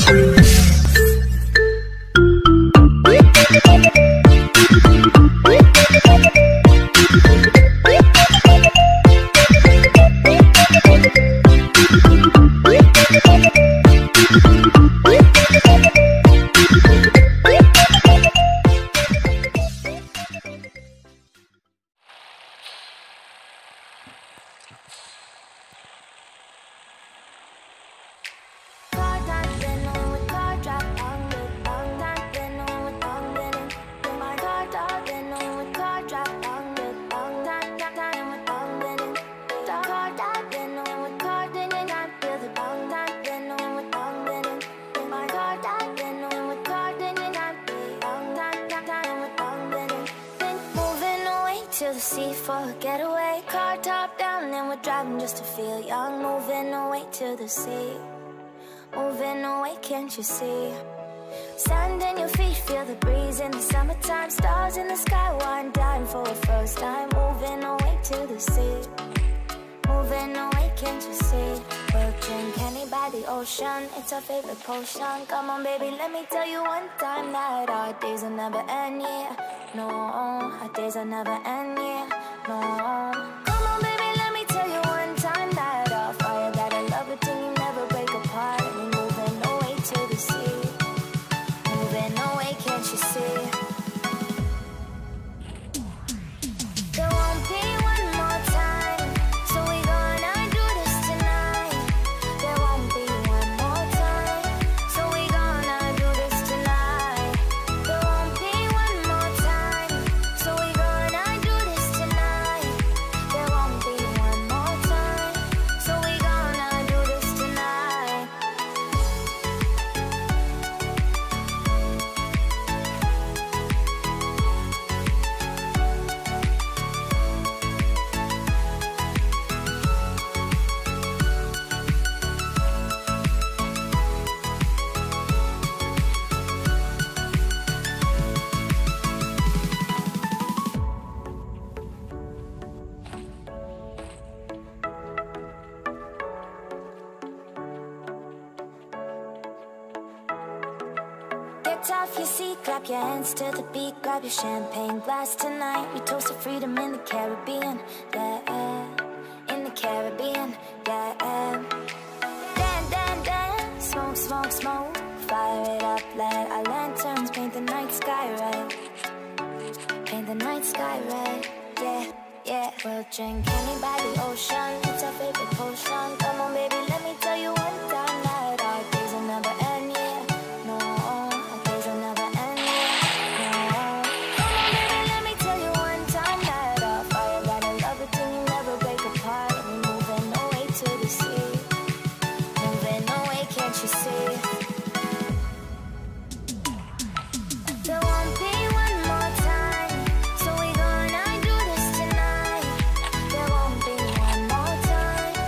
To the sea for a getaway, car top down and we're driving just to feel young. Moving away to the sea, moving away, can't you see? Sand in your feet, feel the breeze in the summertime. Stars in the sky, one dime for a first time. Moving away to the sea, moving away, can't you see? We'll drink honey by the ocean, it's our favorite potion. Come on baby, let me tell you one time that our days will never end, yeah. No, our days will never end, yeah. No. Come on baby, let me tell you one time that our fire, that I love it till you never break apart. And we're moving away to the sea, moving away, can't you see? There won't be one more time, so we gonna do this tonight. There won't be one more time, so we gonna do this tonight. There won't be one more time, so we gonna do this tonight. There won't be one more time, so we gonna do this tonight. Get off your seat, clap your hands to the beat. Grab your champagne glass tonight. We toast to freedom in the Caribbean, yeah. In the Caribbean, yeah. Dan, dan, dan, smoke, smoke, smoke. Fire it up, let our lanterns paint the night sky red. Paint the night sky red, yeah, yeah. We'll drink honey by the ocean, it's our favorite potion. Come on baby, let me tell you one time that our days will never end, yeah. No, our days will never end, yeah. No. Come on baby, let me tell you one time that our fire, that I love it till you never break apart. And we're moving away to the sea, moving away, can't you see? There won't be one more time, so we gonna do this tonight. There won't be one more time,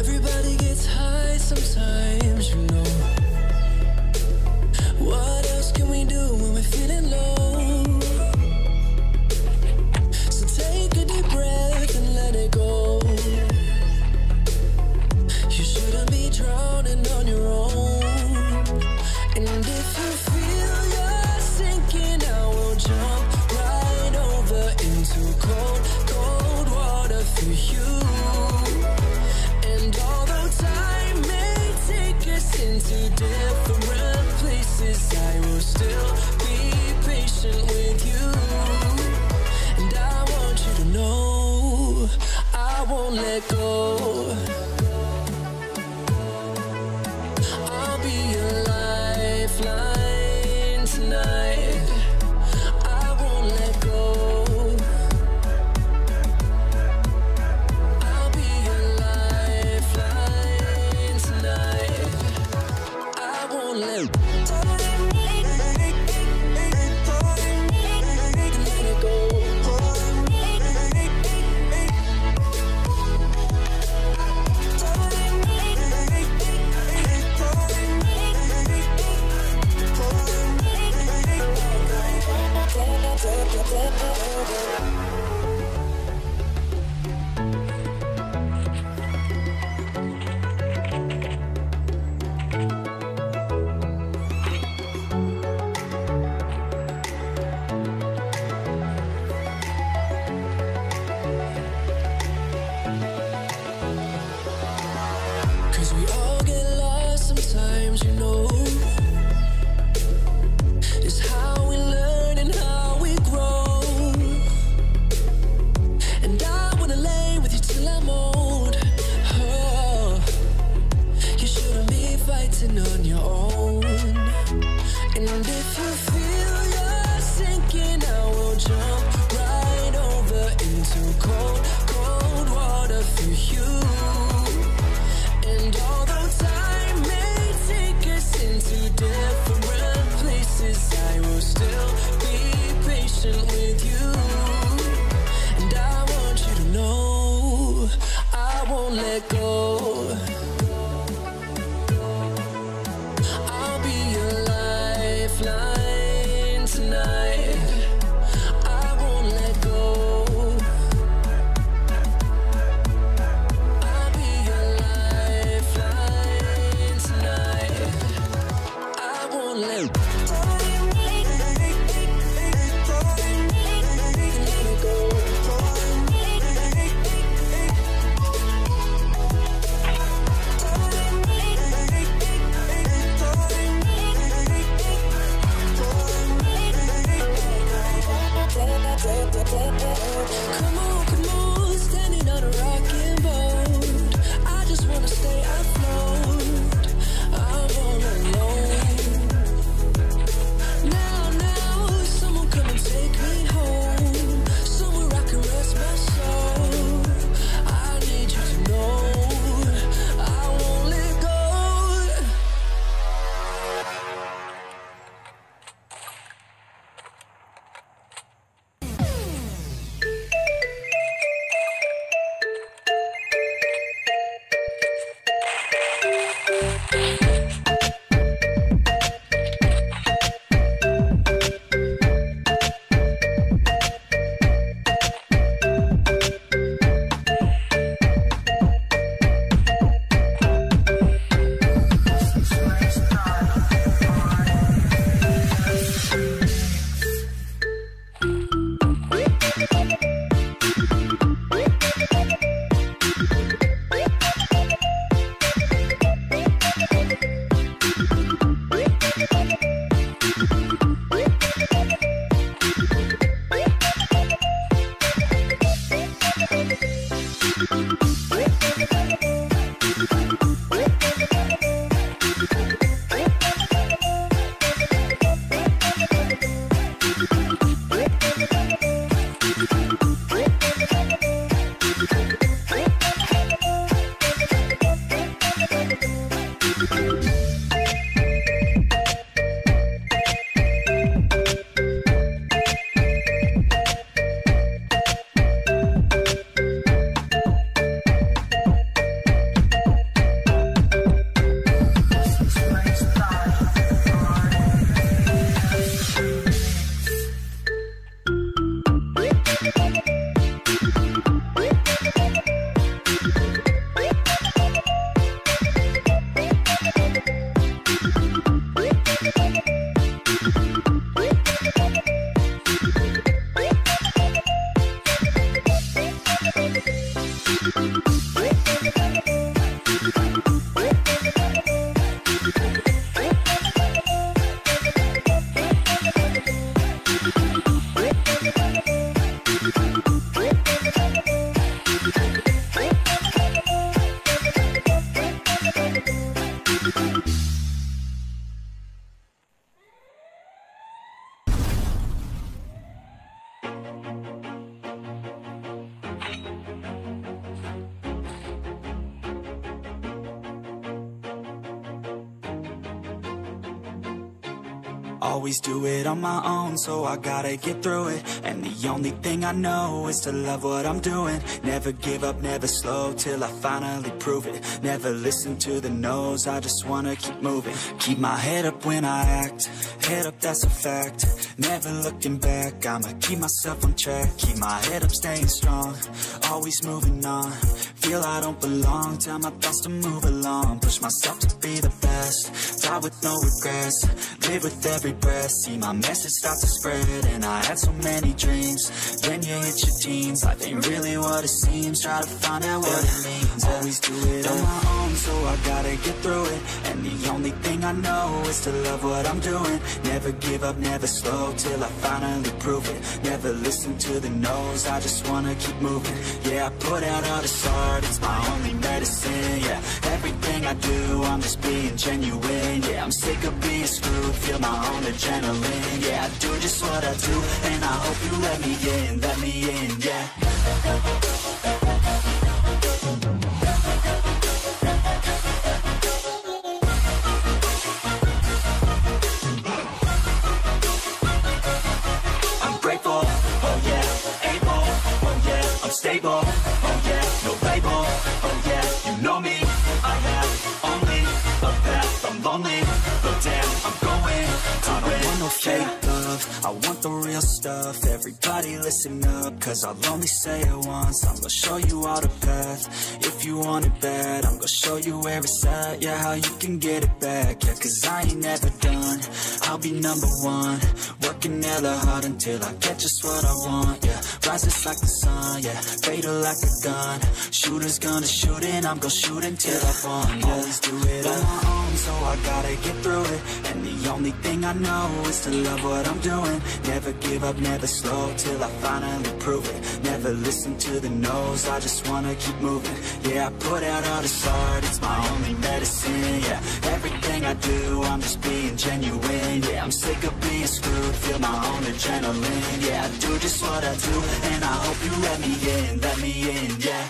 Everybody gets high sometimes, you know. What else can we do when we're feeling low? So take a deep breath and let it go. You shouldn't be drowning on your own. And if you feel you're sinking, I will jump right over into cold, cold water for you. And although time may take us into different places, I will still be patient with you. And I want you to know I won't let go. I'll be your lifeline tonight. I won't let go. I'll be your lifeline tonight. I won't let go. Cause we all get lost sometimes, you know. It's how we learn and how we grow. And I wanna lay with you till I'm old. Oh, you shouldn't be fighting on your own. And if you feel you're sinking, I will jump right over into cold, cold water for you. And although Always do it on my own, so I gotta get through it. And the only thing I know is to love what I'm doing. Never give up, never slow, till I finally prove it. Never listen to the no's, I just wanna keep moving. Keep my head up when I act, head up, that's a fact. Never looking back, I'ma keep myself on track. Keep my head up, staying strong, always moving on. Feel I don't belong, tell my thoughts to move along. Push myself to be the best, die with no regrets. Live with every breath, see my message start to spread. And I had so many dreams, then you hit your teens. Life ain't really what it seems, try to find out what it means. Always do it on my own, so I gotta get through it. And the only thing I know is to love what I'm doing. Never give up, never slow, till I finally prove it. Never listen to the no's, I just wanna keep moving. Yeah, I put out all this art, it's my only medicine. Yeah, everything I do, I'm just being genuine. Yeah, I'm sick of being screwed, feel my own adrenaline. Yeah, I do just what I do, and I hope you let me in, yeah. I'm grateful, oh yeah, able, oh yeah, I'm stable, oh yeah, no label, oh yeah, you know me, I have only a path, I'm lonely, but damn, I'm going to win. I don't want no fake love, I want the real stuff. Everybody listen up, cause I'll only say it once. I'm gonna show you all the path, if you want it bad. I'm gonna show you where it's at, yeah, how you can get it back. Yeah, cause I ain't never done, I'll be number one. Working hella hard until I get just what I want, yeah. Rises like the sun, yeah, fatal like a gun. Shooter's gonna shoot and I'm gonna shoot until I won, yeah. Always do it on my own, so I gotta get through it. And the only thing I know is to love what I'm doing. Never give up, never slow, till I finally prove it. Never listen to the no's, I just wanna keep moving. Yeah, I put out all this art, it's my only medicine. Yeah, everything I do, I'm just being genuine. Yeah, I'm sick of being screwed, feel my own adrenaline. Yeah, I do just what I do, and I hope you let me in, yeah.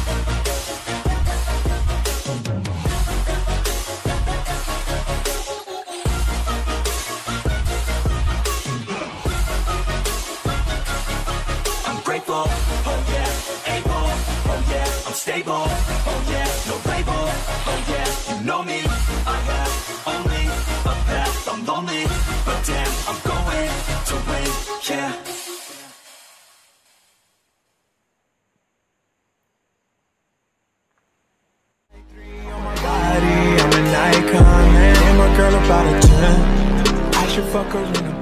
Grateful, oh yeah, able, oh yeah, I'm stable, oh yeah, no label, oh yeah, you know me, I have only a path, I'm lonely, but damn, I'm going to win, yeah. I'm an icon, man, and my girl about a 10. I should fuck her in the